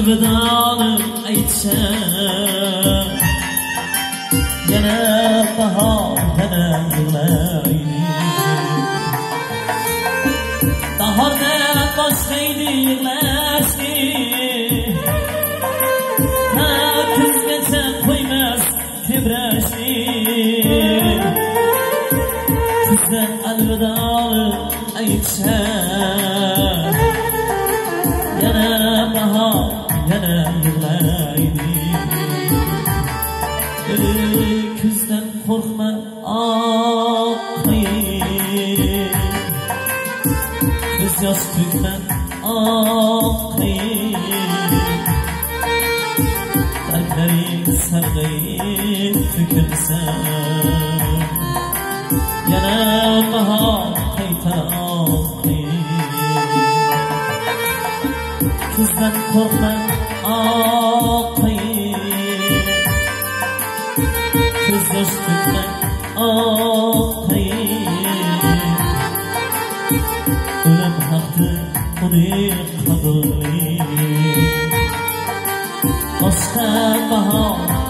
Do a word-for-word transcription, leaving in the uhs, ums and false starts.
Alvidoni aytsa yana bahor yana yig'laydi bahordan boshlaydi yig'lashni ha kuzgacha qo'ymas tebrashni kuzda alvidoni aytsa yana bahor yana yig'laydi kuzdan qo'rqma oqayib ko'z yosh to'kma oqayib barglaring sarg'ayib to'kilsa yana bahor qayta oqayib kuzdan qo'rqma oqayib ko'z yosh to'kma oqayib o'lim haqdir uni qadrli boshqa bahor